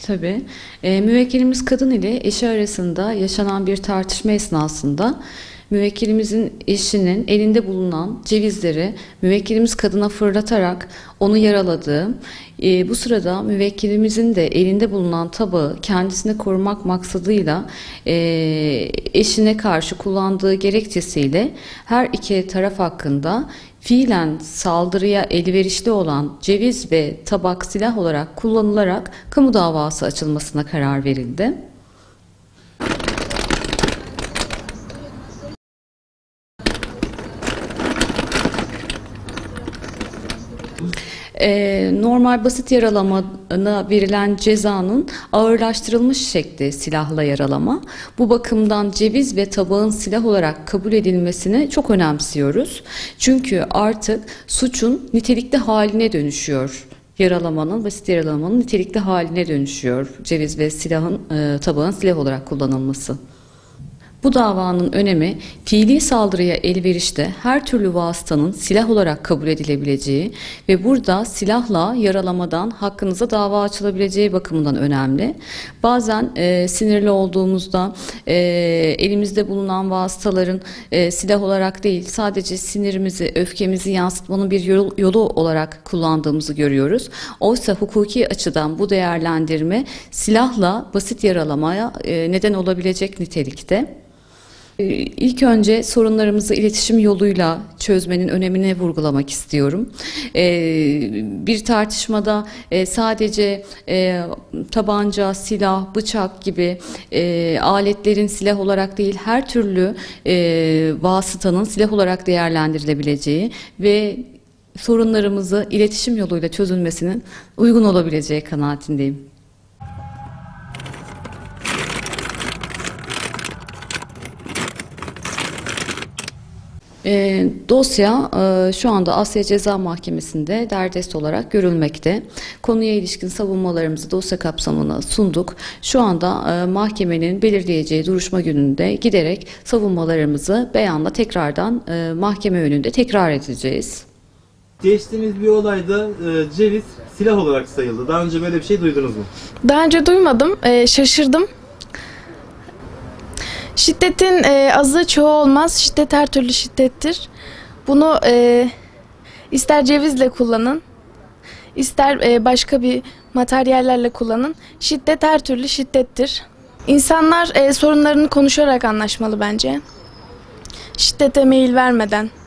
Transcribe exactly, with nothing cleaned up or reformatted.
Tabii. E, müvekkilimiz kadın ile eşi arasında yaşanan bir tartışma esnasında müvekkilimizin eşinin elinde bulunan cevizleri müvekkilimiz kadına fırlatarak onu yaraladığı, e, bu sırada müvekkilimizin de elinde bulunan tabağı kendisini korumak maksadıyla e, eşine karşı kullandığı gerekçesiyle her iki taraf hakkında fiilen saldırıya elverişli olan ceviz ve tabak silah olarak kullanılarak kamu davası açılmasına karar verildi. Ee, normal basit yaralamana verilen cezanın ağırlaştırılmış şekli silahla yaralama. Bu bakımdan ceviz ve tabağın silah olarak kabul edilmesini çok önemsiyoruz. Çünkü artık suçun nitelikli haline dönüşüyor. Yaralamanın, basit yaralamanın nitelikli haline dönüşüyor ceviz ve silahın, e, tabağın silah olarak kullanılması. Bu davanın önemi, fiili saldırıya elverişte her türlü vasıtanın silah olarak kabul edilebileceği ve burada silahla yaralamadan hakkınıza dava açılabileceği bakımından önemli. Bazen e, sinirli olduğumuzda e, elimizde bulunan vasıtaların e, silah olarak değil, sadece sinirimizi, öfkemizi yansıtmanın bir yol, yolu olarak kullandığımızı görüyoruz. Oysa hukuki açıdan bu değerlendirme silahla basit yaralamaya e, neden olabilecek nitelikte. İlk önce sorunlarımızı iletişim yoluyla çözmenin önemini vurgulamak istiyorum. Bir tartışmada sadece tabanca, silah, bıçak gibi aletlerin silah olarak değil, her türlü vasıtanın silah olarak değerlendirilebileceği ve sorunlarımızı iletişim yoluyla çözülmesinin uygun olabileceği kanaatindeyim. E, dosya e, şu anda Asya Ceza Mahkemesi'nde derdest olarak görülmekte. Konuya ilişkin savunmalarımızı dosya kapsamına sunduk. Şu anda e, mahkemenin belirleyeceği duruşma gününde giderek savunmalarımızı beyanla tekrardan e, mahkeme önünde tekrar edeceğiz. Geçtiğimiz bir olayda e, ceviz silah olarak sayıldı. Daha önce böyle bir şey duydunuz mu? Daha önce duymadım, e, şaşırdım. Şiddetin e, azı çoğu olmaz. Şiddet her türlü şiddettir. Bunu e, ister cevizle kullanın, ister e, başka bir materyallerle kullanın. Şiddet her türlü şiddettir. İnsanlar e, sorunlarını konuşarak anlaşmalı bence. Şiddete meyil vermeden.